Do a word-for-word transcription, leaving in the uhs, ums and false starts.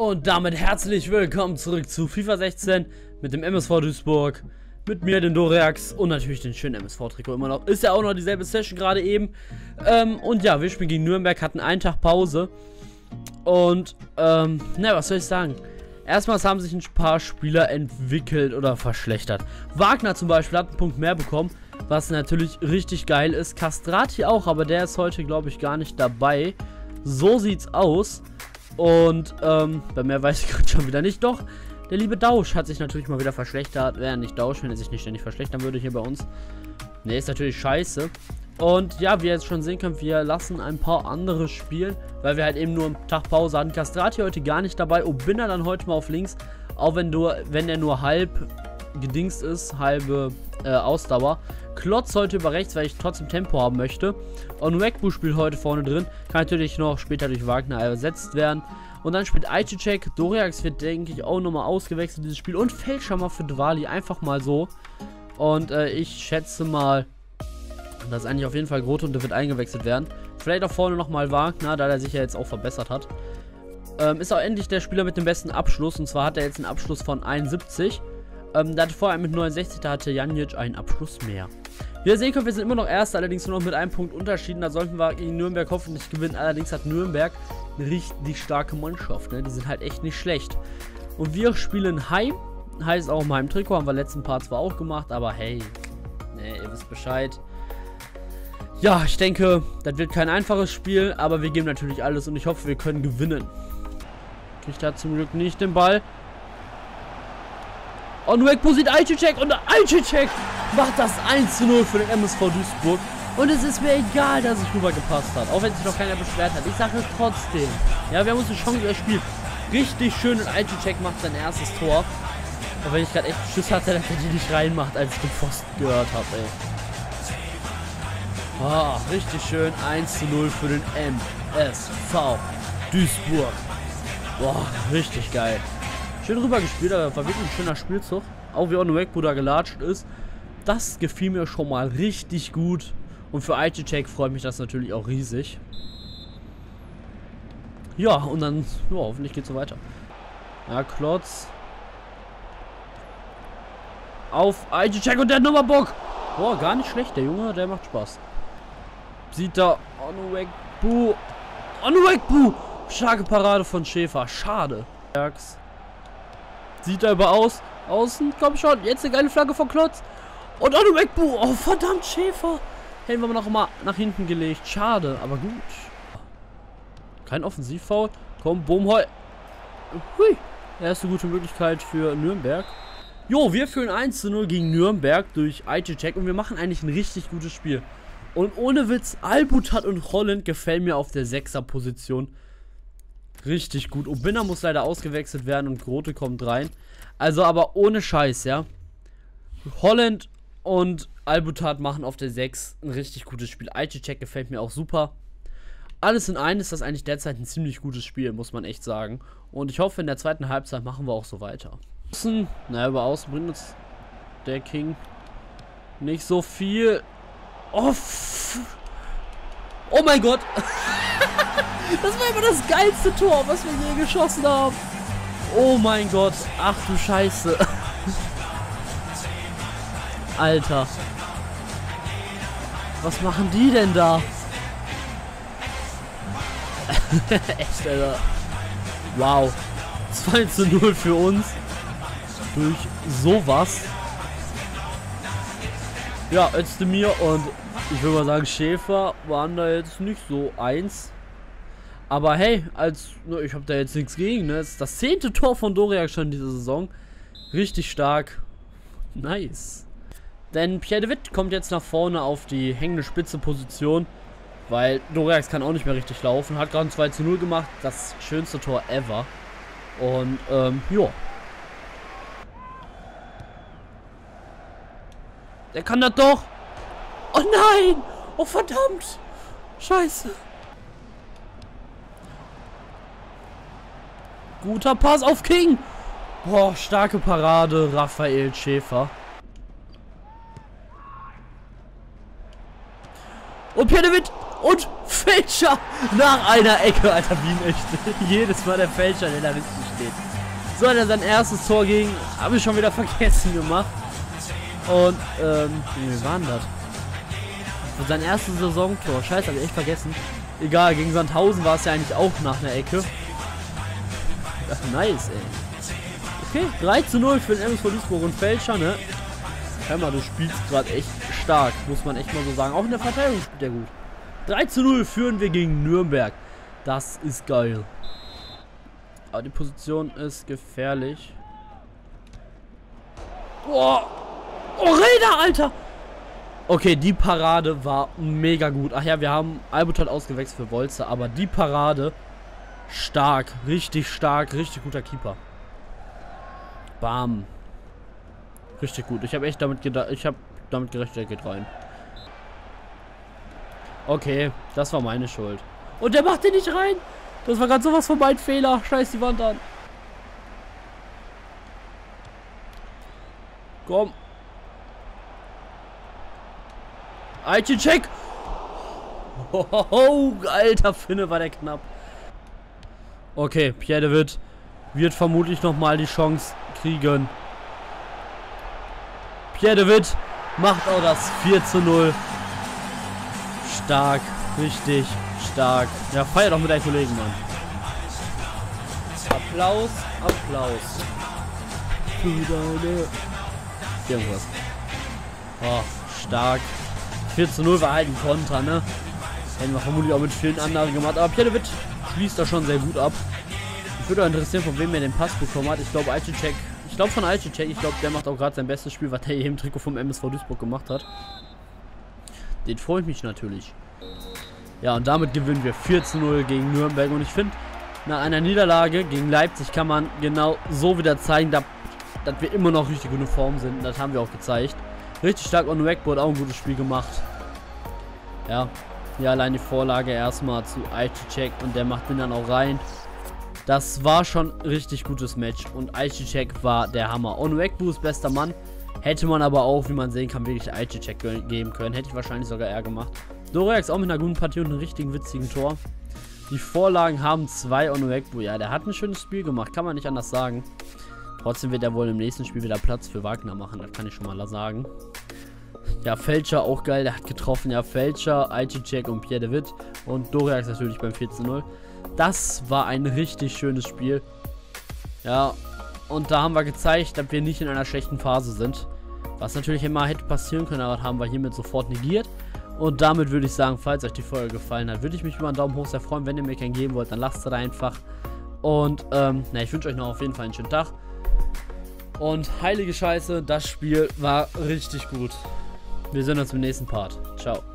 Und damit herzlich willkommen zurück zu FIFA sechzehn mit dem M S V Duisburg, mit mir, den Doreax und natürlich den schönen M S V-Trikot immer noch. Ist ja auch noch dieselbe Session gerade eben. Ähm, und ja, wir spielen gegen Nürnberg, hatten einen Tag Pause. Und, ähm, na, was soll ich sagen? Erstmals haben sich ein paar Spieler entwickelt oder verschlechtert. Wagner zum Beispiel hat einen Punkt mehr bekommen, was natürlich richtig geil ist. Castrati auch, aber der ist heute, glaube ich, gar nicht dabei. So sieht's aus. Und, ähm, bei mehr weiß ich gerade schon wieder nicht. Doch, der liebe Dausch hat sich natürlich mal wieder verschlechtert. Wäre nicht Dausch, wenn er sich nicht ständig verschlechtern würde hier bei uns. Ne, ist natürlich scheiße. Und ja, wie ihr jetzt schon sehen könnt, wir lassen ein paar andere spielen, weil wir halt eben nur einen Tag Pause hatten. Castrati heute gar nicht dabei. Obinna dann heute mal auf links, auch wenn, du, wenn er nur halb gedingst ist, halbe äh, Ausdauer. Klotz heute über rechts, weil ich trotzdem Tempo haben möchte. Und Wegbu spielt heute vorne drin. Kann natürlich noch später durch Wagner ersetzt werden. Und dann spielt Aicicek. Doreax wird, denke ich, auch nochmal ausgewechselt, dieses Spiel. Und Fälscher mal für Dwali, einfach mal so. Und äh, ich schätze mal, dass eigentlich auf jeden Fall Grote und der wird eingewechselt werden. Vielleicht auch vorne nochmal Wagner, da er sich ja jetzt auch verbessert hat. Ähm, ist auch endlich der Spieler mit dem besten Abschluss. Und zwar hat er jetzt einen Abschluss von einundsiebzig. Ähm, da hatte vorher mit neunundsechzig, da hatte Janic einen Abschluss mehr. Wie ihr sehen könnt, wir sind immer noch Erster, allerdings nur noch mit einem Punkt Unterschied. Da sollten wir gegen Nürnberg hoffentlich gewinnen. Allerdings hat Nürnberg eine richtig starke Mannschaft, ne? Die sind halt echt nicht schlecht. Und wir spielen heim. Heißt auch im Heimtrikot, haben wir letzten Part zwar auch gemacht, aber hey, ne, ihr wisst Bescheid. Ja, ich denke, das wird kein einfaches Spiel, aber wir geben natürlich alles und ich hoffe, wir können gewinnen. Kriegt da zum Glück nicht den Ball. Und Wegbu sieht Aicicek und Aicicek macht das eins zu null für den M S V Duisburg. Und es ist mir egal, dass es rübergepasst hat. Auch wenn sich noch keiner beschwert hat. Ich sage es trotzdem. Ja, wir haben uns eine Chance erspielt. Richtig schön und Aicicek macht sein erstes Tor. Auch wenn ich gerade echt Schiss hatte, dass er die nicht reinmacht, als ich den Pfosten gehört habe, ey. Ah, richtig schön. eins zu null für den M S V Duisburg. Boah, richtig geil. Schön rübergespielt, aber war wirklich ein schöner Spielzug. Auch wie Onwegbu da gelatscht ist. Das gefiel mir schon mal richtig gut. Und für Aicicek freut mich das natürlich auch riesig. Ja, und dann, ja, hoffentlich geht es so weiter. Ja, Klotz. Auf Aicicek und der hat nochmal Bock. Boah, gar nicht schlecht, der Junge, der macht Spaß. Sieht da Onwegbu. Onwegbu! Starke Parade von Schäfer. Schade. Sieht da über aus. Außen, komm schon. Jetzt eine geile Flagge von Klotz. Und Onwegbu. Oh, verdammt, Schäfer. Hätten wir noch mal nach hinten gelegt. Schade, aber gut. Kein Offensivfoul. Komm, Bohmheu. Hui. Erste gute Möglichkeit für Nürnberg. Jo, wir führen eins zu null gegen Nürnberg durch Aicicek. Und wir machen eigentlich ein richtig gutes Spiel. Und ohne Witz, Albutat und Holland gefällt mir auf der Sechser-Position richtig gut. Obinna muss leider ausgewechselt werden und Grote kommt rein. Also aber ohne Scheiß, ja. Holland und Albutat machen auf der sechs ein richtig gutes Spiel. Aicicek gefällt mir auch super. Alles in einem ist das eigentlich derzeit ein ziemlich gutes Spiel, muss man echt sagen. Und ich hoffe, in der zweiten Halbzeit machen wir auch so weiter. Außen, naja, über Außen bringt uns der King nicht so viel. Oh, oh mein Gott. Das war immer das geilste Tor, was wir je geschossen haben. Oh mein Gott. Ach du Scheiße. Alter. Was machen die denn da? Echt, Alter. Wow. zwei zu null für uns. Durch sowas. Ja, Özdemir und ich würde mal sagen, Schäfer waren da jetzt nicht so eins. Aber hey, als ich habe da jetzt nichts gegen, ne? Das ist das zehnte Tor von Doreax schon diese Saison. Richtig stark. Nice. Denn Pierre de Witt kommt jetzt nach vorne auf die hängende Spitze Position. Weil Doreax kann auch nicht mehr richtig laufen. Hat gerade ein zwei zu null gemacht. Das schönste Tor ever. Und, ähm, ja. Der kann das doch. Oh nein! Oh verdammt! Scheiße. Guter Pass auf King. Boah, starke Parade. Raphael Schäfer. Und Pierre de Witt. Und Fälscher nach einer Ecke, Alter, wie ein echt. Jedes Mal der Fälscher, der da richtig steht. So hat er sein erstes Tor gegen, habe ich schon wieder vergessen gemacht. Und, ähm, wie war denn das? Und sein erstes Saisontor, scheiße, habe ich echt vergessen. Egal, gegen Sandhausen war es ja eigentlich auch nach einer Ecke. Ach, nice, ey. Okay, drei zu null für den M S V Duisburg und Fälscher, ne? Hör mal, du spielst gerade echt stark, muss man echt mal so sagen. Auch in der Verteidigung spielt er gut. drei zu null führen wir gegen Nürnberg. Das ist geil. Aber die Position ist gefährlich. Oh, oh Räder, Alter! Okay, die Parade war mega gut. Ach ja, wir haben Albutot ausgewechselt für Wolze, aber die Parade stark, richtig stark, richtig guter Keeper. Bam. Richtig gut. Ich habe echt damit gedacht, ich habe damit gerechnet, er geht rein. Okay, das war meine Schuld. Und der macht den nicht rein. Das war gerade sowas von mein Fehler. Scheiß die Wand an. Komm. Aichi-Check. Oh, alter Finne, war der knapp. Okay, Pierre de Witt wird vermutlich nochmal die Chance kriegen. Pierre de Witt macht auch das vier zu null. Stark, richtig stark. Ja, feier doch mit deinen Kollegen, Mann. Applaus, Applaus. Für deine... Irgendwas. Oh, stark. vier zu null war halt ein Konter, ne? Hätten wir vermutlich auch mit vielen anderen gemacht. Aber Pierre de Witt schließt da schon sehr gut ab. Ich würde auch interessieren, von wem er den Pass bekommen hat. Ich glaube, Aichi-Check. Ich glaube von Aichi-Check. Ich glaube, der macht auch gerade sein bestes Spiel, was er hier im Trikot vom M S V Duisburg gemacht hat. Den freue ich mich natürlich. Ja, und damit gewinnen wir vier zu null gegen Nürnberg. Und ich finde, nach einer Niederlage gegen Leipzig kann man genau so wieder zeigen, dass, dass wir immer noch richtig gute Form sind. Und das haben wir auch gezeigt. Richtig stark on Wackboard, auch ein gutes Spiel gemacht. Ja, hier allein die Vorlage erstmal zu Aichi-Check und der macht den dann auch rein. Das war schon richtig gutes Match und Aichi-Check war der Hammer. On Wackboard bester Mann. Hätte man aber auch, wie man sehen kann, wirklich Aichi-Check geben können. Hätte ich wahrscheinlich sogar eher gemacht. Doriax auch mit einer guten Partie und einem richtigen witzigen Tor. Die Vorlagen haben zwei on Wackboard. Ja, der hat ein schönes Spiel gemacht, kann man nicht anders sagen. Trotzdem wird er wohl im nächsten Spiel wieder Platz für Wagner machen, das kann ich schon mal sagen. Ja, Fälscher auch geil, der hat getroffen. Ja, Fälscher, Aichi-Check und Pierre de Witt. Und Doriax natürlich beim vier zu null. Das war ein richtig schönes Spiel. Ja, und da haben wir gezeigt, dass wir nicht in einer schlechten Phase sind. Was natürlich immer hätte passieren können, aber das haben wir hiermit sofort negiert. Und damit würde ich sagen, falls euch die Folge gefallen hat, würde ich mich über einen Daumen hoch sehr freuen. Wenn ihr mir keinen geben wollt, dann lasst es einfach. Und, ähm, na, ich wünsche euch noch auf jeden Fall einen schönen Tag. Und heilige Scheiße, das Spiel war richtig gut. Wir sehen uns im nächsten Part. Ciao.